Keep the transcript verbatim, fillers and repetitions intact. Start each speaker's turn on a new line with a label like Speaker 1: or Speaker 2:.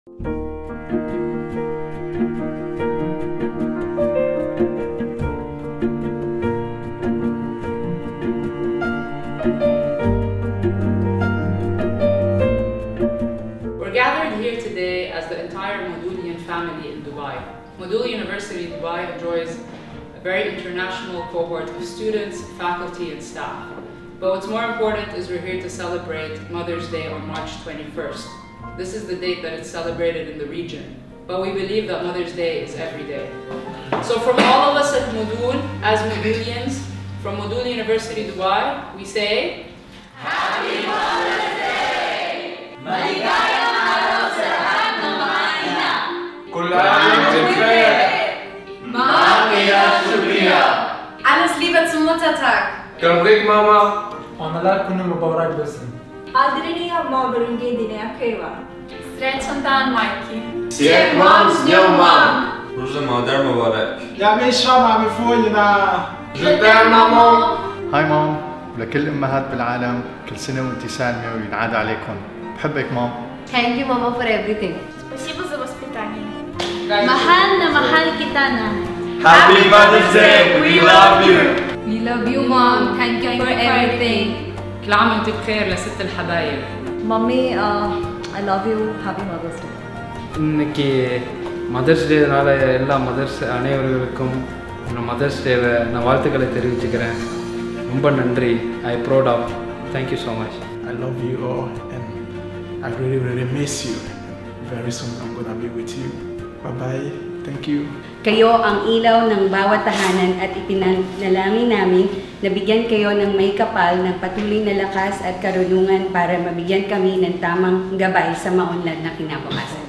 Speaker 1: We're gathered here today as the entire MODULian family in Dubai. MODUL University Dubai enjoys a very international cohort of students, faculty, and staff. But what's more important is we're here to celebrate Mother's Day on March twenty-first. This is the date that it's celebrated in the region. But we believe that Mother's Day is every day. So from all of us at MODUL, as MODULians, from MODUL University Dubai, we say, Happy Mother's Day! Maligayang araw sa lahat ng mga ina! Kulang Zikre! Makia Shukriya!
Speaker 2: Alles Liebe zum Muttertag!
Speaker 3: Kabrik Mama!
Speaker 4: Analar günü mübarek olsun.
Speaker 2: Adrenia Mabırınge Dine Akeva.
Speaker 1: Srećan Majki!
Speaker 3: Siek Moms Dniem Mam!
Speaker 5: روز مادر مبارک.
Speaker 4: يا مشرب عم يفوينا.
Speaker 3: جدار ماما!
Speaker 6: هاي مام، ولكل الأمهات بالعالم كل سنة وانتي سالمة وينعاد عليكم. بحبك مام.
Speaker 7: Thank you mama for everything.
Speaker 2: Спасибо за воспитание.
Speaker 7: Mahal na mahal kita na.
Speaker 3: Happy Mother's Day! We love you!
Speaker 7: We love you mom. Thank you for everything.
Speaker 1: كل عام وانتم بخير لست الحبايب.
Speaker 7: Mommy, uh, I love you. Happy Mother's Day.
Speaker 8: இன்னைக்கு mothers டேனால எல்லா மதர்ஸ் அனைவர்களுக்கும் நான் mothers டேவை நான் வாழ்த்துக்களை தெரிவிச்சுக்கிறேன். ரொம்ப நன்றி. I proud of. Thank you so much.
Speaker 4: I love you all and I really really miss you. Very soon I'm gonna be with you. Bye bye. Thank you.
Speaker 9: Kayo ang ilaw ng bawat tahanan at ipinanalangin namin na bigyan kayo ng may kapal ng patuloy na lakas at karunungan para mabigyan kami ng tamang gabay sa maunlad na kinabukasan.